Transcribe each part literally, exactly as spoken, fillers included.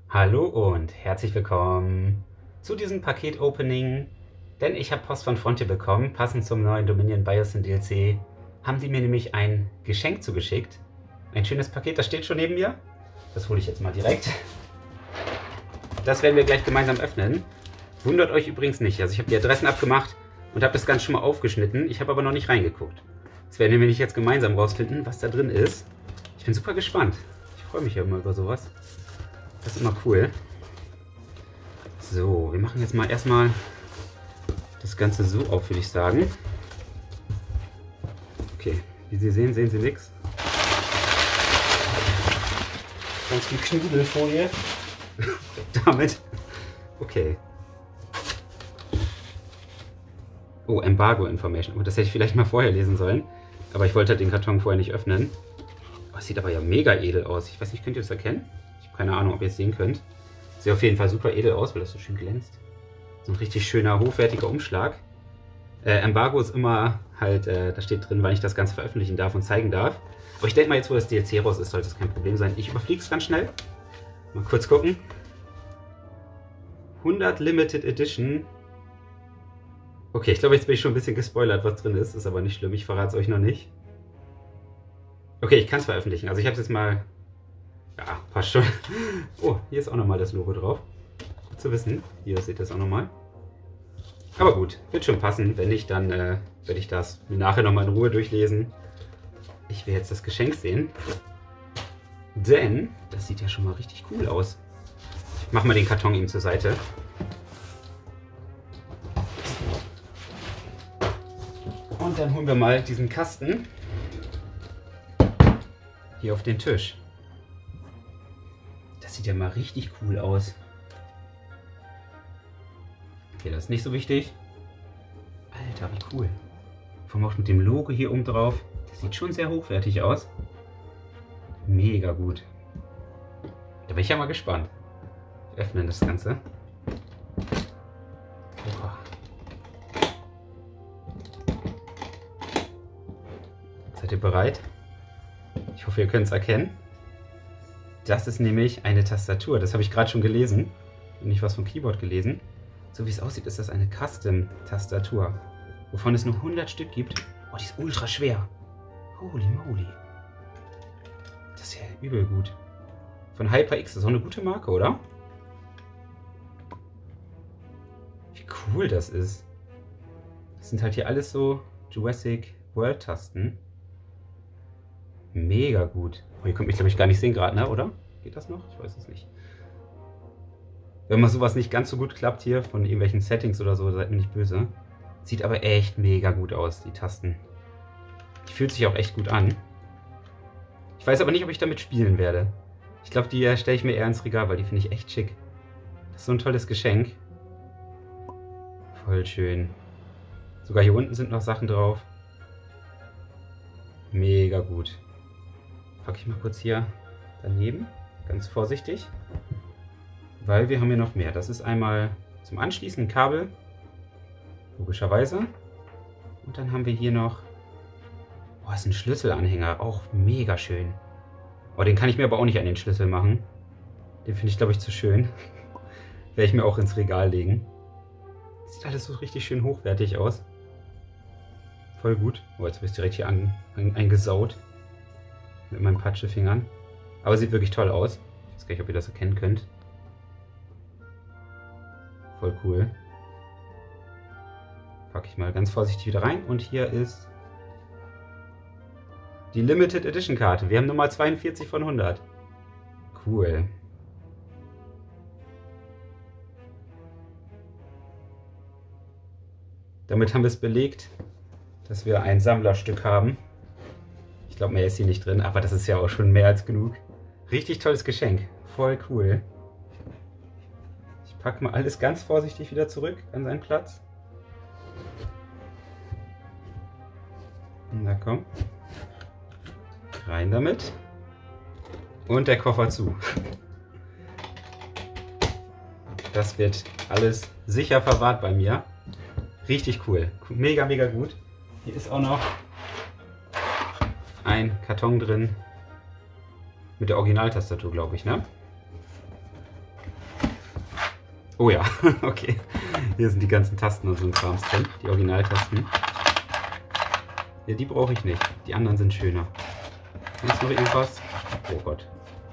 Hallo und herzlich willkommen zu diesem Paket-Opening, denn ich habe Post von Frontier bekommen, passend zum neuen Dominion Biosyn D L C, haben die mir nämlich ein Geschenk zugeschickt. Ein schönes Paket, das steht schon neben mir. Das hole ich jetzt mal direkt. Das werden wir gleich gemeinsam öffnen. Wundert euch übrigens nicht, also ich habe die Adressen abgemacht und habe das Ganze schon mal aufgeschnitten. Ich habe aber noch nicht reingeguckt. Das werden wir nämlich jetzt gemeinsam rausfinden, was da drin ist. Ich bin super gespannt. Ich freue mich ja immer über sowas. Das ist immer cool. So, wir machen jetzt mal erstmal das Ganze so auf, würde ich sagen. Okay, wie Sie sehen, sehen Sie nichts. Ganz viel Knudelfolie. Damit. Okay. Oh, Embargo Information. Oh, das hätte ich vielleicht mal vorher lesen sollen. Aber ich wollte den Karton vorher nicht öffnen. Oh, sieht aber ja mega edel aus. Ich weiß nicht, könnt ihr das erkennen? Ich habe keine Ahnung, ob ihr es sehen könnt. Sieht auf jeden Fall super edel aus, weil das so schön glänzt. So ein richtig schöner, hochwertiger Umschlag. Äh, Embargo ist immer halt, äh, da steht drin, wann ich das Ganze veröffentlichen darf und zeigen darf. Aber ich denke mal, jetzt wo das D L C raus ist, sollte es kein Problem sein. Ich überfliege es ganz schnell. Mal kurz gucken. hundert Limited Edition. Okay, ich glaube, jetzt bin ich schon ein bisschen gespoilert, was drin ist. Ist aber nicht schlimm, ich verrate es euch noch nicht. Okay, ich kann es veröffentlichen. Also ich habe es jetzt mal... Ja, passt schon. Oh, hier ist auch nochmal das Logo drauf. Gut zu wissen. Hier seht ihr es auch nochmal. Aber gut, wird schon passen. Wenn nicht, dann äh, werde ich das mir nachher nochmal in Ruhe durchlesen. Ich will jetzt das Geschenk sehen. Denn das sieht ja schon mal richtig cool aus. Ich mache mal den Karton eben zur Seite. Und dann holen wir mal diesen Kasten hier auf den Tisch. Das sieht ja mal richtig cool aus. Okay, das ist nicht so wichtig. Alter, wie cool. Vor allem auch mit dem Logo hier oben drauf. Das sieht schon sehr hochwertig aus. Mega gut. Da bin ich ja mal gespannt. Wir öffnen das Ganze. Oha. Seid ihr bereit? Ich hoffe, ihr könnt es erkennen. Das ist nämlich eine Tastatur. Das habe ich gerade schon gelesen. Und nicht was vom Keyboard gelesen. So wie es aussieht, ist das eine Custom-Tastatur. Wovon es nur hundert Stück gibt. Oh, die ist ultra schwer. Holy moly. Das ist ja übel gut. Von HyperX. Das ist auch eine gute Marke, oder? Wie cool das ist. Das sind halt hier alles so Jurassic World Tasten. Mega gut. Oh, ihr könnt mich, glaube ich, gar nicht sehen gerade, ne? Oder? Geht das noch? Ich weiß es nicht. Wenn mal sowas nicht ganz so gut klappt hier, von irgendwelchen Settings oder so, seid mir nicht böse. Sieht aber echt mega gut aus, die Tasten. Die fühlt sich auch echt gut an. Ich weiß aber nicht, ob ich damit spielen werde. Ich glaube, die stelle ich mir eher ins Regal, weil die finde ich echt schick. Das ist so ein tolles Geschenk. Voll schön. Sogar hier unten sind noch Sachen drauf. Mega gut. Packe ich mal kurz hier daneben, ganz vorsichtig, weil wir haben hier noch mehr. Das ist einmal zum Anschließen ein Kabel, logischerweise. Und dann haben wir hier noch, oh, ist ein Schlüsselanhänger, auch mega schön. Oh, den kann ich mir aber auch nicht an den Schlüssel machen. Den finde ich, glaube ich, zu schön. Werde ich mir auch ins Regal legen. Sieht alles so richtig schön hochwertig aus. Voll gut. Oh, jetzt habe ich es direkt hier an, an, eingesaut. Mit meinen Patschefingern. Aber sieht wirklich toll aus. Ich weiß gar nicht, ob ihr das erkennen könnt. Voll cool. Packe ich mal ganz vorsichtig wieder rein. Und hier ist die Limited Edition Karte. Wir haben Nummer zweiundvierzig von hundert. Cool. Damit haben wir es belegt, dass wir ein Sammlerstück haben. Ich glaube, mehr ist hier nicht drin, aber das ist ja auch schon mehr als genug. Richtig tolles Geschenk. Voll cool. Ich packe mal alles ganz vorsichtig wieder zurück an seinen Platz. Na komm. Rein damit. Und der Koffer zu. Das wird alles sicher verwahrt bei mir. Richtig cool. Mega, mega gut. Hier ist auch noch ein Karton drin mit der Originaltastatur, glaube ich, ne? Oh ja, okay. Hier sind die ganzen Tasten und so ein Krams drin, die Originaltasten. Ja, die brauche ich nicht. Die anderen sind schöner. Ist noch irgendwas? Oh Gott.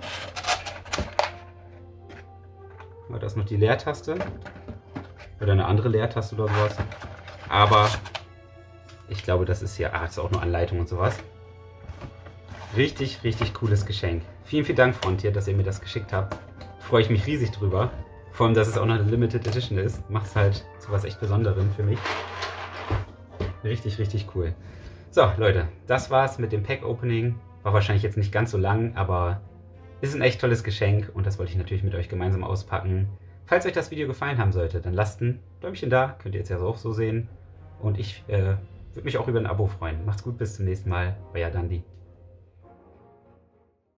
Oh, da ist noch die Leertaste. Oder eine andere Leertaste oder sowas. Aber ich glaube, das ist hier... Ah, das ist auch nur Anleitung und sowas. Richtig, richtig cooles Geschenk. Vielen, vielen Dank, Frontier, dass ihr mir das geschickt habt. Freue ich mich riesig drüber. Vor allem, dass es auch noch eine Limited Edition ist. Macht es halt zu was echt Besonderem für mich. Richtig, richtig cool. So, Leute, das war's mit dem Pack-Opening. War wahrscheinlich jetzt nicht ganz so lang, aber ist ein echt tolles Geschenk und das wollte ich natürlich mit euch gemeinsam auspacken. Falls euch das Video gefallen haben sollte, dann lasst ein Däumchen da. Könnt ihr jetzt ja auch so sehen. Und ich äh, würde mich auch über ein Abo freuen. Macht's gut, bis zum nächsten Mal. Euer Dandi.